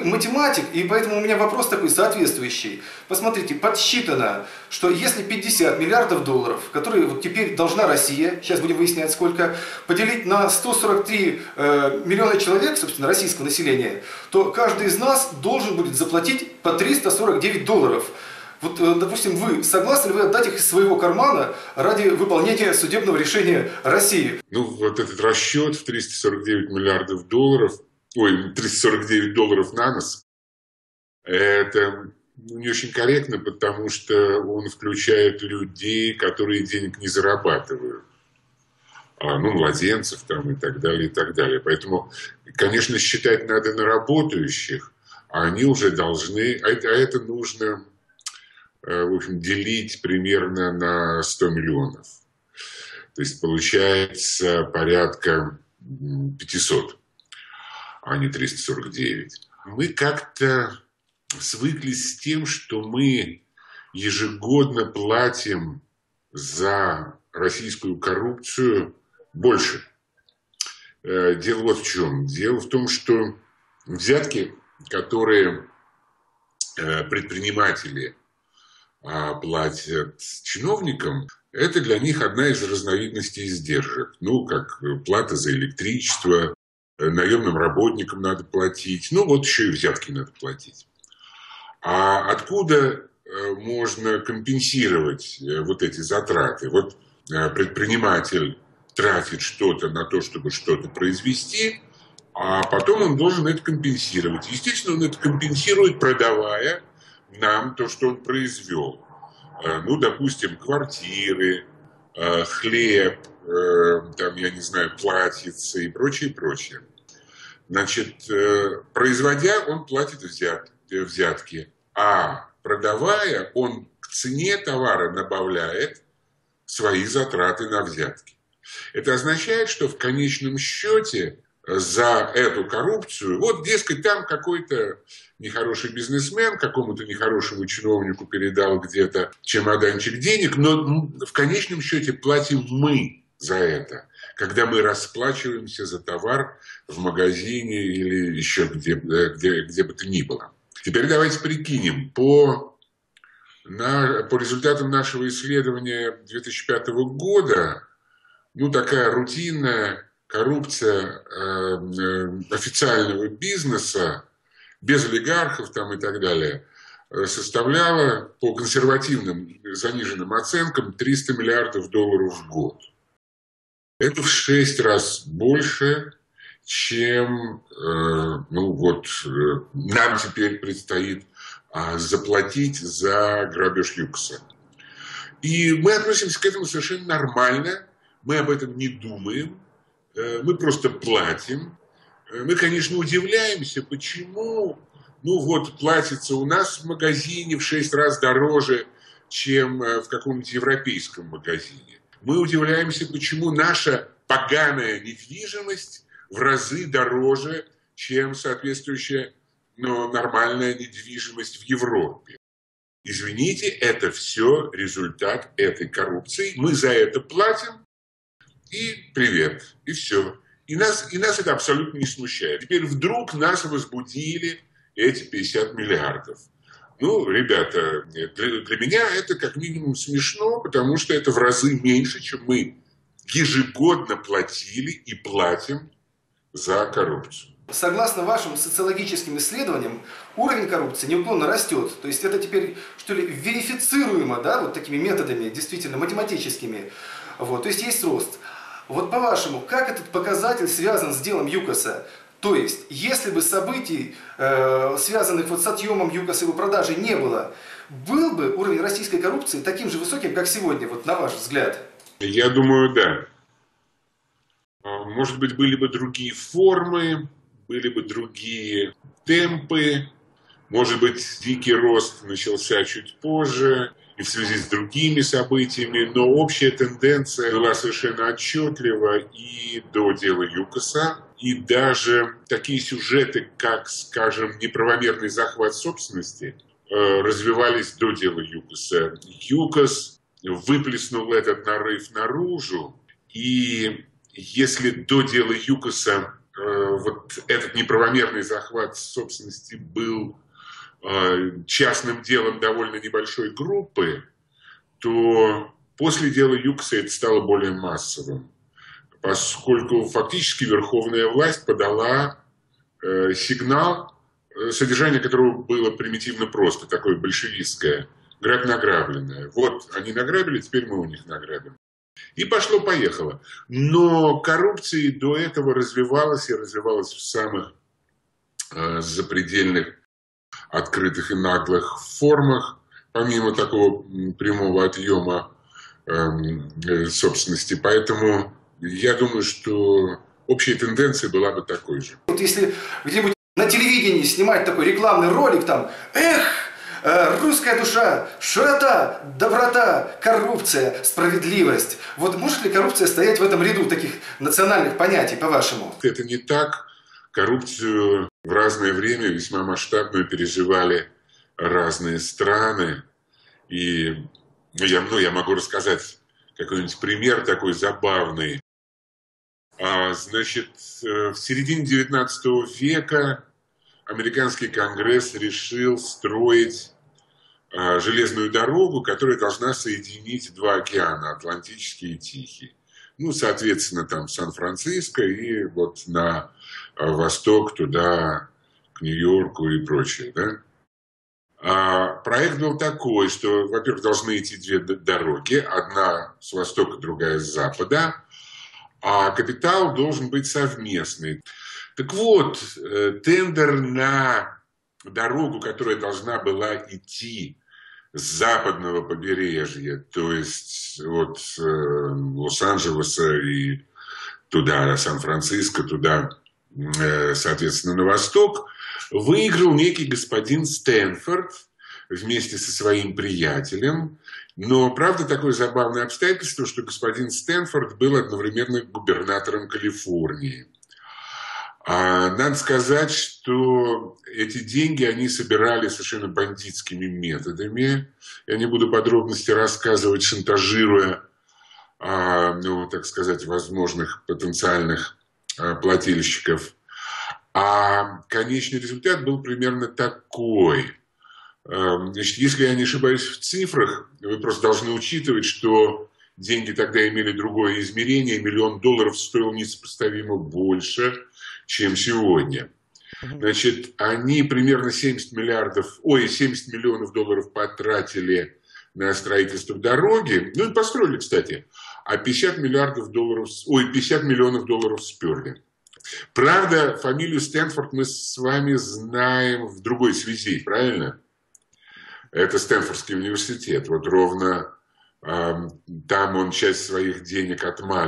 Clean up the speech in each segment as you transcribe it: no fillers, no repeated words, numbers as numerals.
математик, и поэтому у меня вопрос такой соответствующий. Посмотрите, подсчитано, что если 50 миллиардов долларов, которые вот теперь должна Россия, сейчас будем выяснять сколько, поделить на 143 миллиона человек, собственно, российского населения, то каждый из нас должен будет заплатить по 349 долларов. Вот, допустим, вы согласны ли вы отдать их из своего кармана ради выполнения судебного решения России? Ну, вот этот расчет в 349 миллиардов долларов, 349 долларов на нос, это не очень корректно, потому что он включает людей, которые денег не зарабатывают. Ну, младенцев там и так далее, и так далее. Поэтому, конечно, считать надо на работающих, а они уже должны, а это нужно, в общем, делить примерно на 100 миллионов. То есть получается порядка 500, а не 349. Мы как-то свыклись с тем, что мы ежегодно платим за российскую коррупцию больше. Дело вот в чем. Дело в том, что взятки, которые предприниматели платят чиновникам, это для них одна из разновидностей издержек. Ну, как плата за электричество, наемным работникам надо платить, ну, вот еще и взятки надо платить. А откуда можно компенсировать вот эти затраты? Вот предприниматель тратит что-то на то, чтобы что-то произвести, а потом он должен это компенсировать. Естественно, он это компенсирует, продавая нам то, что он произвел. Ну, допустим, квартиры, хлеб, там, я не знаю, платьицы и прочее, прочее. Значит, производя, он платит взятки, а продавая, он к цене товара добавляет свои затраты на взятки. Это означает, что в конечном счете за эту коррупцию, вот, дескать, там какой-то нехороший бизнесмен какому-то нехорошему чиновнику передал где-то чемоданчик денег, но в конечном счете платим мы за это, когда мы расплачиваемся за товар в магазине или еще где бы то ни было. Теперь давайте прикинем, по результатам нашего исследования 2005 года, ну, такая рутинная коррупция официального бизнеса, без олигархов там и так далее, составляла по консервативным заниженным оценкам 300 миллиардов долларов в год. Это в 6 раз больше, чем нам теперь предстоит заплатить за грабеж ЮКОСа. И мы относимся к этому совершенно нормально, мы об этом не думаем, мы просто платим. Мы, конечно, удивляемся, почему платится у нас в магазине в 6 раз дороже, чем в каком-нибудь европейском магазине. Мы удивляемся, почему наша поганая недвижимость в разы дороже, чем соответствующая нормальная недвижимость в Европе. Извините, это все результат этой коррупции. Мы за это платим, и привет, и все. И нас это абсолютно не смущает. Теперь вдруг нас возбудили эти 50 миллиардов. Ну, ребята, для меня это как минимум смешно, потому что это в разы меньше, чем мы ежегодно платили и платим за коррупцию. Согласно вашим социологическим исследованиям, уровень коррупции неуклонно растет. То есть это теперь, что ли, верифицируемо, да, вот такими методами, действительно математическими. Вот, то есть есть рост. Вот по-вашему, как этот показатель связан с делом ЮКОСа? То есть, если бы событий, связанных вот с отъемом ЮКОСа и его продажей, не было, был бы уровень российской коррупции таким же высоким, как сегодня, вот на ваш взгляд? Я думаю, да. Может быть, были бы другие формы, были бы другие темпы, может быть, дикий рост начался чуть позже и в связи с другими событиями, но общая тенденция была совершенно отчетлива и до дела ЮКОСа, и даже такие сюжеты, как, скажем, неправомерный захват собственности, развивались до дела ЮКОСа. ЮКОС выплеснул этот нарыв наружу, и если до дела ЮКОСа вот этот неправомерный захват собственности был частным делом довольно небольшой группы, то после дела Юкса это стало более массовым, поскольку фактически верховная власть подала сигнал, содержание которого было примитивно просто, такое большевистское: грабь награбленное. Вот они награбили, теперь мы у них награбим. И пошло-поехало. Но коррупция до этого развивалась, и развивалась в самых запредельных, открытых и наглых формах, помимо такого прямого отъема собственности. Поэтому я думаю, что общая тенденция была бы такой же. Вот если где-нибудь на телевидении снимать такой рекламный ролик, там, русская душа, что это? Доброта, коррупция, справедливость. Вот может ли коррупция стоять в этом ряду таких национальных понятий, по-вашему? Это не так. Коррупцию в разное время весьма масштабную переживали разные страны. И я могу рассказать какой-нибудь пример такой забавный. Значит, в середине 19 века американский конгресс решил строить железную дорогу, которая должна соединить два океана, Атлантический и Тихий. Ну, соответственно, там Сан-Франциско и вот на восток, туда, к Нью-Йорку и прочее, да? Проект был такой, что, во-первых, должны идти две дороги, одна с востока, другая с запада, а капитал должен быть совместный. Так вот, тендер на дорогу, которая должна была идти с западного побережья, то есть от Лос-Анджелеса и туда, Сан-Франциско, туда, соответственно, на восток, выиграл некий господин Стэнфорд вместе со своим приятелем. Но, правда, такое забавное обстоятельство, что господин Стэнфорд был одновременно губернатором Калифорнии. Надо сказать, что эти деньги они собирали совершенно бандитскими методами. Я не буду подробности рассказывать, шантажируя, так сказать, возможных потенциальных плательщиков. А конечный результат был примерно такой. Значит, если я не ошибаюсь в цифрах, вы просто должны учитывать, что деньги тогда имели другое измерение. $1 миллион стоил несопоставимо больше, чем сегодня. Значит, они примерно 70 миллионов долларов потратили на строительство дороги. Ну и построили, кстати. А 50 миллионов долларов сперли. Правда, фамилию Стэнфорд мы с вами знаем в другой связи, правильно? Это Стэнфордский университет. Вот ровно там он часть своих денег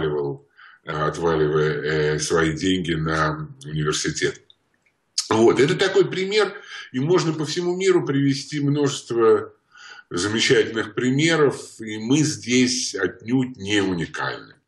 отваливая свои деньги на университет. Вот, это такой пример, и можно по всему миру привести множество замечательных примеров, и мы здесь отнюдь не уникальны.